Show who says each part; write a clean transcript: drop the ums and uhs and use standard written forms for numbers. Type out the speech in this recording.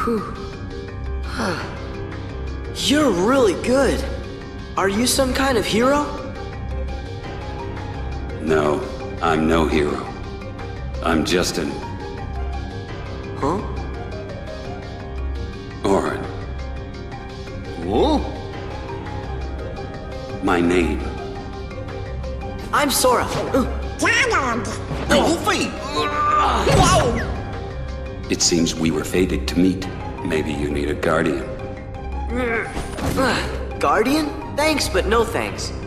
Speaker 1: You're really good. Are you some kind of hero?
Speaker 2: No, I'm no hero. I'm just an...
Speaker 1: Huh?
Speaker 2: Auron.
Speaker 1: Whoa?
Speaker 2: My name.
Speaker 1: I'm Sora.
Speaker 2: It seems we were fated to meet. Maybe you need a guardian.
Speaker 1: Guardian? Thanks, but no thanks.